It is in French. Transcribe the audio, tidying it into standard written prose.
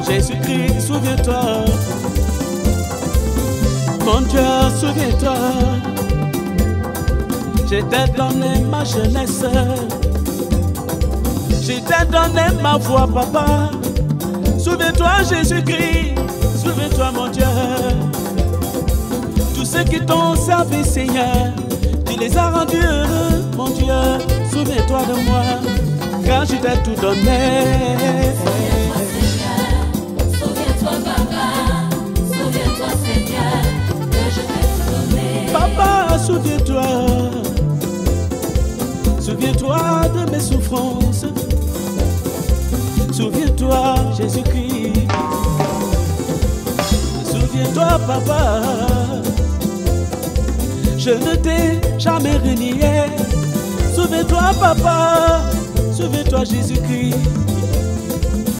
Jésus-Christ, souviens-toi. Mon Dieu, souviens-toi. Je t'ai donné ma jeunesse. Je t'ai donné ma voix, papa. Souviens-toi, Jésus-Christ. Souviens-toi, mon Dieu. Tous ceux qui t'ont servi, Seigneur, tu les as rendus heureux, mon Dieu. Souviens-toi de moi, car je t'ai tout donné. Souviens-toi, Papa. Souviens-toi, Seigneur, que je t'ai tout donné. Papa, souviens-toi. Souviens-toi de mes souffrances. Souviens-toi, Jésus-Christ. Souviens-toi, papa. Je ne t'ai jamais renié. Souviens-toi, papa. Souviens-toi, Jésus-Christ.